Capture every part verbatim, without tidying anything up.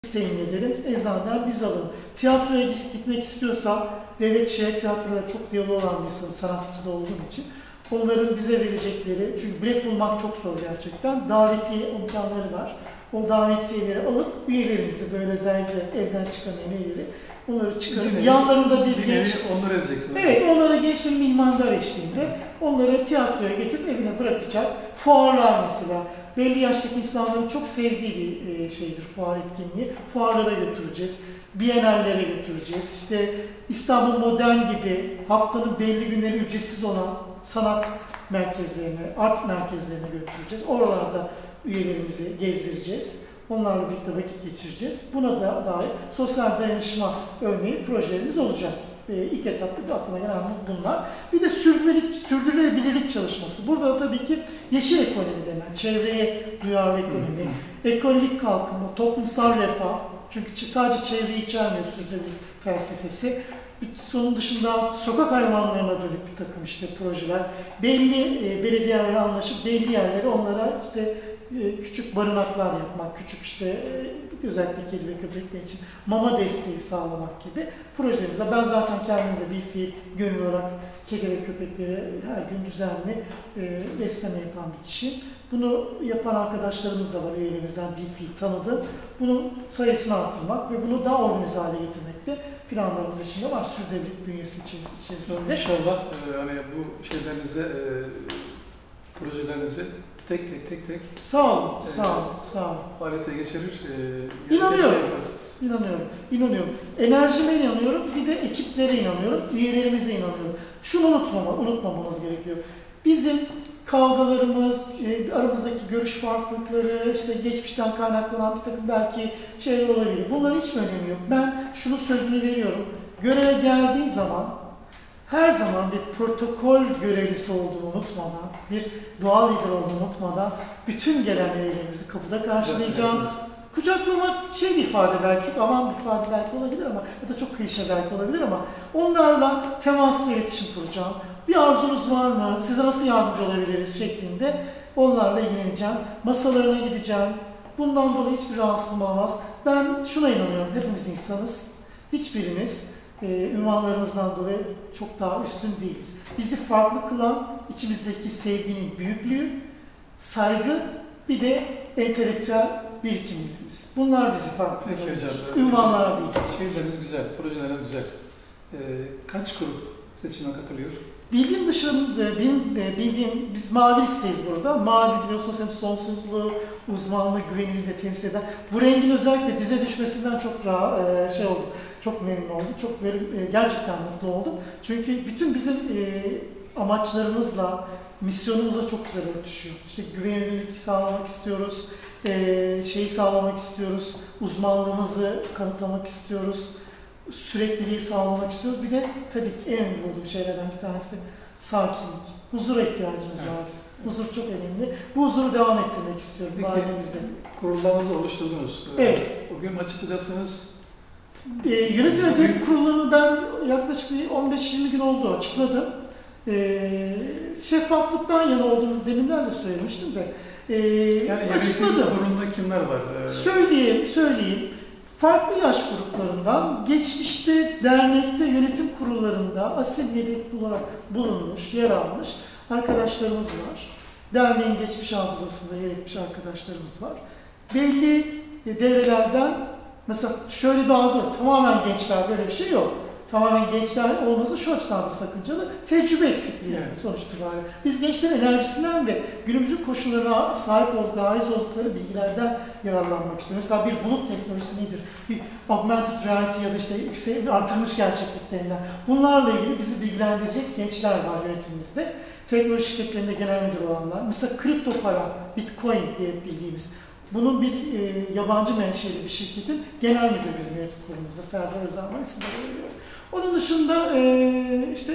temin edelim, eczaneden biz alalım. Tiyatroya gitmek istiyorsa, devlet şehir tiyatrolarıyla çok diyaloğu olan bir sanatçı da olduğum için onların bize verecekleri, çünkü bilet bulmak çok zor gerçekten, davetiye imkanları var. O davetiyeleri alıp üyelerimizi, böyle özellikle evden çıkamayan üyeleri, onları çıkarıp bir yanlarında bir, bir genç... Onları edeceksiniz. Evet, onlara genç bir mihmandar eşliğinde onları tiyatroya getirip evine bırakacak. Fuarlar mesela. Belli yaştaki insanların çok sevdiği bir şeydir fuar etkinliği. Fuarlara götüreceğiz, bienallere götüreceğiz. İşte İstanbul Modern gibi haftanın belli günleri ücretsiz olan sanat merkezlerine, art merkezlerine götüreceğiz. Oralarda üyelerimizi gezdireceğiz. Onlarla birlikte vakit geçireceğiz. Buna da dair sosyal dayanışma örneği projelerimiz olacak. Ee, ilk etapta aklıma gelen bunlar. Bir de sürdürülebilirlik, sürdürülebilirlik çalışması. Burada da tabii ki yeşil ekonomi denen, çevreye duyarlı ekonomi, ekonomik kalkınma, toplumsal refah. Çünkü sadece çevreyi içermiyor sürdürülebilirlik felsefesi. Sonun dışında sokak hayvanlarına dönük bir takım işte projeler. Belli e, belediyelerle anlaşıp belli yerlere onlara işte e, küçük barınaklar yapmak, küçük işte e, özellikle kedi ve köpekler için mama desteği sağlamak gibi projelerimize. Ben zaten kendim de bir fiil gönül olarak kedi ve köpekleri her gün düzenli e, besleme yapan bir kişi. Bunu yapan arkadaşlarımız da var, üyelerimizden bir fiil tanıdım. Bunun sayısını arttırmak ve bunu daha organize hale getirmek de planlarımız içinde var, sürdürülebilirlik bünyesi içerisinde. İnşallah e, hani bu şeylerinizde, e, projelerinizi tek tek tek tek sağ olun, e, sağ olun, sağ olun. faaliyete geçirir. E, İnanıyorum, şey inanıyorum, inanıyorum. Enerjime inanıyorum, bir de ekiplere inanıyorum, üyelerimize inanıyorum. Şunu unutmama, unutmamamız gerekiyor. Bizim kavgalarımız, e, aramızdaki görüş farklılıkları, işte geçmişten kaynaklanan bir takım belki şeyler olabilir. Bunların hiç önemi yok. Ben şunu sözünü veriyorum. Göreve geldiğim zaman her zaman bir protokol görevlisi olduğunu unutmadan, bir doğal lider olduğunu unutmadan bütün gelen üyelerimizi kapıda karşılayacağım. Kucaklamak şey bir ifade belki, çok avam bir ifade belki olabilir ama ya da çok klişe belki olabilir ama onlarla temaslı iletişim kuracağım. Bir arzunuz var mı? Size nasıl yardımcı olabiliriz şeklinde onlarla ilgileneceğim. Masalarına gideceğim. Bundan dolayı hiçbir rahatsızlığım olmaz. Ben şuna inanıyorum. Hepimiz insanız. Hiçbirimiz e, ünvanlarımızdan dolayı çok daha üstün değiliz. Bizi farklı kılan içimizdeki sevginin büyüklüğü, saygı, bir de entelektüel birikimlerimiz. Bunlar bizi farklı kılan. Ünvanlar değil. Şeyleriniz güzel, projeleriniz güzel. Ee, kaç grup seçime katılıyor? Bildiğim dışında, benim bildiğim, biz mavi listeyiz burada. Mavi biliyorsunuz hem sonsuzluğu, uzmanlığı, güveniliği de temsil eden. Bu rengin özellikle bize düşmesinden çok rahat, şey oldum, çok memnun oldum, çok verim, gerçekten mutlu oldum. Çünkü bütün bizim amaçlarımızla, misyonumuza çok güzel örtüşüyor. İşte güvenilirlik sağlamak istiyoruz, şeyi sağlamak istiyoruz, uzmanlığımızı kanıtlamak istiyoruz. Sürekliliği sağlamak istiyoruz. Bir de tabii ki en önemli olduğum şeylerden bir tanesi sakinlik. Huzura ihtiyacımız evet. var biz. Huzur çok önemli. Bu huzuru devam ettirmek istiyorum ailemizde. Kurullarınızı oluşturdunuz. Evet. Bugün açıklayacaksınız. Ee, yönetim ve tehdit kurullarını ben yaklaşık on beş yirmi gün oldu açıkladım. Ee, şeffaflıktan yana olduğunu deminden de söylemiştim de. Ee, yani açıkladım. Kurulunda kimler var? Ee... Söyleyeyim, söyleyeyim. Farklı yaş gruplarından, geçmişte dernekte yönetim kurullarında asil yedekli olarak bulunmuş, yer almış arkadaşlarımız var. Derneğin geçmiş hafızasında yer etmiş arkadaşlarımız var. Belli devrelerden, mesela şöyle bir algı, tamamen gençler böyle bir şey yok. Tamamen gençler olması şu açıdan da sakıncalı, tecrübe eksikliği evet. sonuç itibariyle. Biz gençlerin enerjisinden ve günümüzün koşullarına sahip oldukları, haiz oldukları bilgilerden yararlanmak istiyoruz. Mesela bir bulut teknolojisi nedir? Bir augmented reality ya da işte yüksek, artırılmış gerçeklik denilen. Bunlarla ilgili bizi bilgilendirecek gençler var yönetimimizde. Teknoloji şirketlerinde genel müdür olanlar. Mesela kripto para, bitcoin diye bildiğimiz. Bunun bir e, yabancı menşeli bir şirketin genel müdürü bizim yönetim kurulumuzda. Serdar Özalman isimleri veriyor. Onun dışında e, işte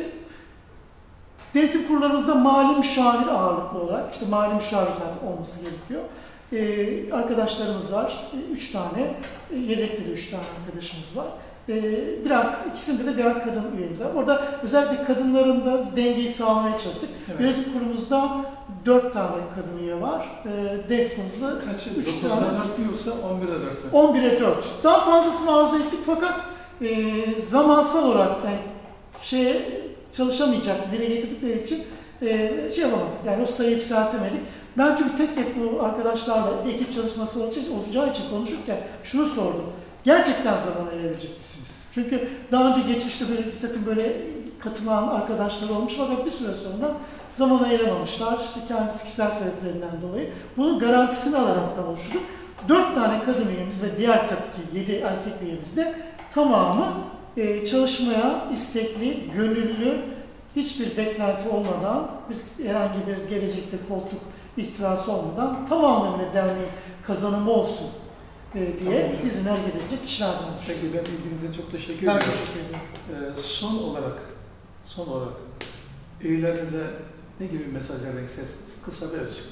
denetim kurullarımızda mali müşavir ağırlıklı olarak, işte mali müşavir zaten olması gerekiyor. E, arkadaşlarımız var, e, üç tane, e, yedekte de üç tane arkadaşımız var. E, birer, ikisinde de birer kadın üyemiz var. Orada özellikle kadınların da dengeyi sağlamaya çalıştık. Evet. Yönetim kurulumuzda dört tane kadın üye var. E, Defcon'da Kaçı? üç dokuzda tane. dört diyorsa on bire dört mü? on bire dört. Daha fazlasını arzu ettik fakat e, zamansal olarak yani şeye çalışamayacak dile getirdikleri için e, şey yapamadık. Yani o sayıyı yükseltemedik. Ben çünkü tek tek bu arkadaşlarla bir ekip çalışması olacağı için konuşurken şunu sordum. Gerçekten zaman ayırabilecek misiniz? Çünkü daha önce geçmişte böyle bir takım böyle katılan arkadaşlar olmuş fakat bir süre sonra zaman ayıramamışlar. İşte kendi kişisel sebeplerinden dolayı. Bunun garantisini alaraktan oluşturduk. Dört tane kadın üyemiz ve diğer tabii ki yedi erkek üyemiz de tamamı e, çalışmaya istekli, gönüllü, hiçbir beklenti olmadan, bir, herhangi bir gelecekte koltuk ihtirası olmadan tamamıyla derneğin kazanımı olsun e, diye tamam, bizim hareket edecek kişilerden oluşuyor. Peki ben ilginize çok teşekkür ben ederim. teşekkür ederim. Ee, son olarak, son olarak üyelerinize ne gibi mesaj vermek istersiniz? Kısa ve açık.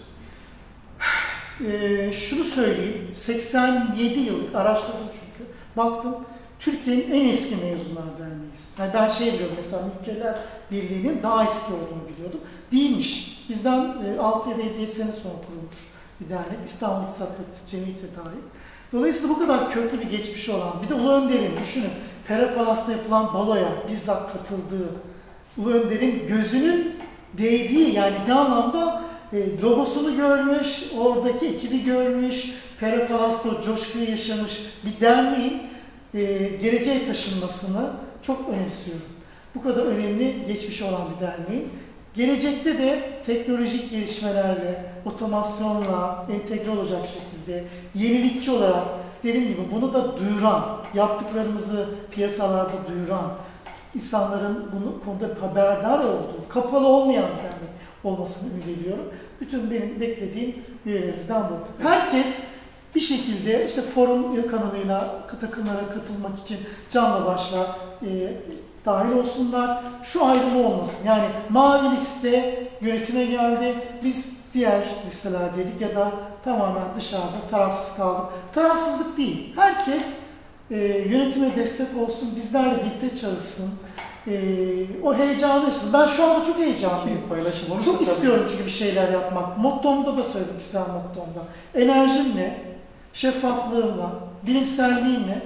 Ee, şunu söyleyeyim, seksen yedi yıllık araştırdım çünkü, baktım Türkiye'nin en eski mezunlar derneğiyiz. Yani ben şey biliyorum, mesela Ülkeler Birliği'nin daha eski olduğunu biliyordum. Değilmiş. Bizden e, altı ya da yedi sene sonra kurulmuş bir dernek. İstanbul İktisat Fakültesi Cemiyet'e dahil. Dolayısıyla bu kadar köklü bir geçmişi olan, bir de Ulu Önder'in, düşünün, Pera Palas'ta yapılan baloya bizzat katıldığı, Ulu Önder'in gözünün değdiği, yani ne anlamda e, logosunu görmüş, oradaki ekibi görmüş, Pera Palas'ta coşkuyu yaşamış bir derneğin e, geleceğe taşınmasını çok önemsiyorum. Bu kadar önemli geçmişi olan bir derneğin. Gelecekte de teknolojik gelişmelerle, otomasyonla entegre olacak şekilde, yenilikçi olarak, dediğim gibi bunu da duyuran, yaptıklarımızı piyasalarda duyuran, insanların bunu konuda haberdar olduğu, kapalı olmayan bir dernek olmasını ümit ediyorum. Bütün benim beklediğim üyelerimizden bu. Herkes bir şekilde işte forum kanalıyla takımlara katılmak için canla başla e, dahil olsunlar. Şu ayrımı olmasın. Yani mavi liste yönetime geldi. Biz diğer listelerdeydik ya da tamamen dışarıda tarafsız kaldık. Tarafsızlık değil. Herkes e, yönetime destek olsun. Bizlerle birlikte çalışsın. E, o heyecanı yaşasın. Ben şu anda çok heyecanlıyım. Paylaşım olursa çok istiyorum çünkü bir şeyler yapmak. Mottomda da söyledim, kişisel mottomda. Enerjimle, şeffaflığımla, bilimselliğimle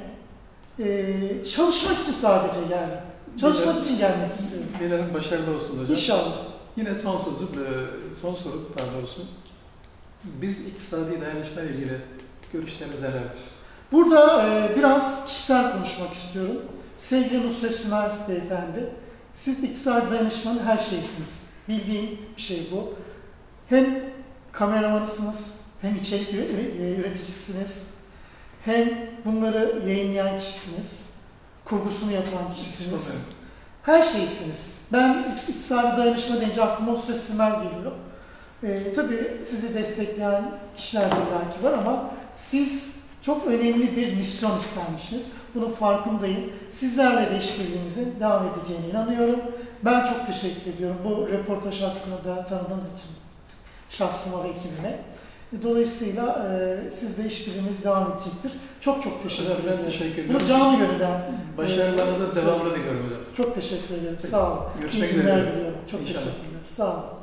e, çalışmak için sadece geldim. Çalışmak dilerim, için gelmek istiyorum. Dilerim başarılı olsun hocam. İnşallah. Yine son sözüm, son soru daha doğrusu. Biz iktisadi dayanışma ile ilgili görüşleriniz nelerdir? Burada e, biraz kişisel konuşmak istiyorum. Sevgili Nusret Sümer Beyefendi, siz iktisadi dayanışmanın her şeysiniz. Bildiğim bir şey bu. Hem kameramanısınız, hem içerik üreticisiniz, hem bunları yayınlayan kişisiniz, kurgusunu yapan kişisiniz. Her şeysiniz. Ben iktisadi dayanışma deyince aklıma Nusret Sümer geliyor. Ee, tabii sizi destekleyen kişiler de belki var ama siz çok önemli bir misyon istenmişsiniz. Bunun farkındayım. Sizlerle de işbirliğimizin devam edeceğine inanıyorum. Ben çok teşekkür ediyorum bu röportaj hakkında da tanıdığınız için şahsıma ve ekibime. Dolayısıyla e, sizle işbirliğimiz devam edecektir. Çok çok teşekkür hocam, ederim. Ben teşekkür ederim. Bunu canlı gönülden. Başarılarınıza e, devamlı diliyorum hocam. Çok teşekkür ederim. Sağ olun. Görüşmek İyi günler üzere. diliyorum. Çok İnşallah. teşekkürler. Sağ olun.